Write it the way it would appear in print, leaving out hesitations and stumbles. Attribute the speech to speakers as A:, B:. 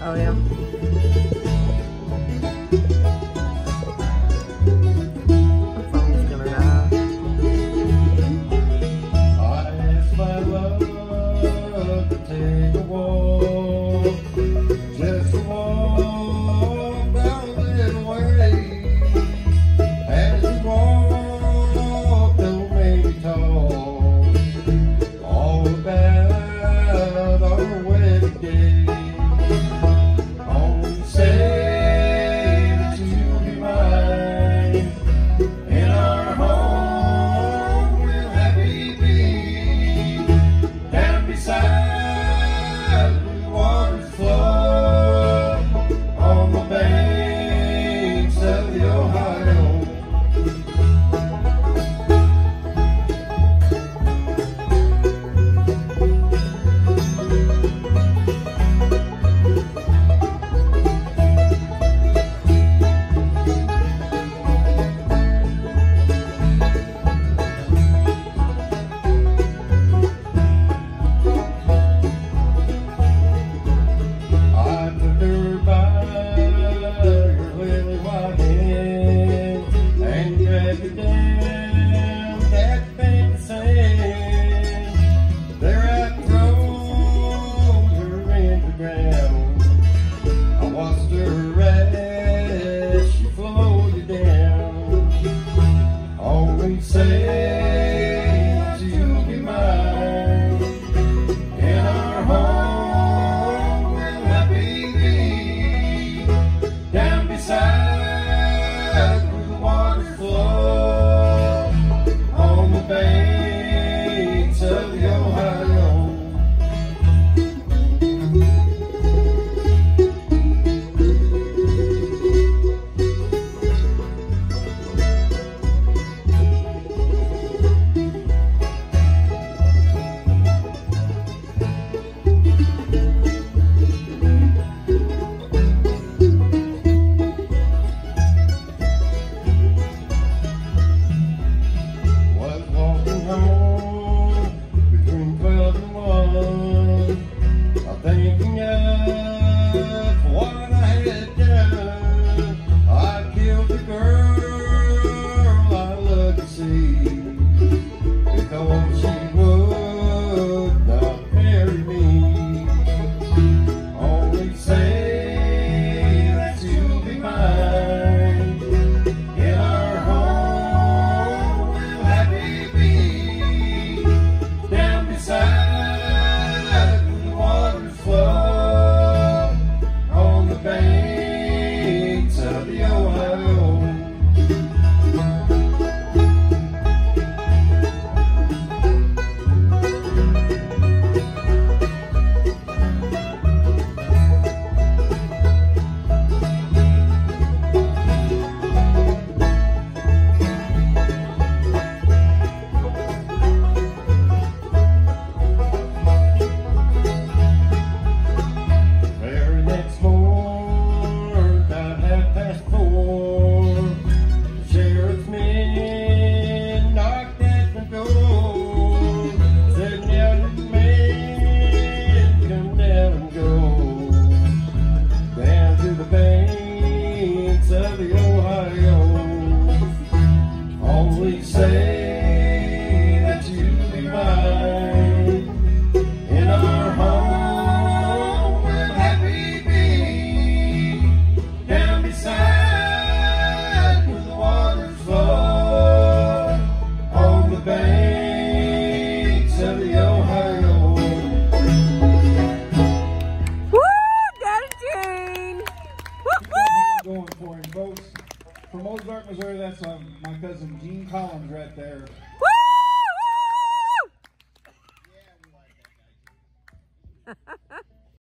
A: Oh, yeah. The phone's gonna die.
B: I asked my love to take a walk, just a walk down a little way. As he walked, don't make me talk all about our wedding day. Only say that you'll be mine in our home. We'll happy be down beside the water's flow on the banks of the Ohio. I took her by her lily white hand and dragged her down that bank of sand. There I thrown her in the ground. I watched her as she floated down. Always say that you'll be mine in our home. We'll happy be down beside where the water flows on the banks of the Ohio. Was walking home between 12 and 1, I'm thinking of what I had done. I killed the girl I loved to see because she would not marry me. Only say that you'll be mine in our home. We'll happy be down beside where the waters flow on the banks of the Ohio. Very next morning, about 4:30, the sheriff's men knocked at the door. Said, now you men come down and go down to the banks of the Ohio. Only say that you'll be mine in our home. We'll happy be down beside where the waters flow on the banks of the Ohio.
A: Woo! Got it, Gene!
C: Going for him, folks. From Ozark, Missouri, that's my cousin Gene Collins right there.
A: Woo!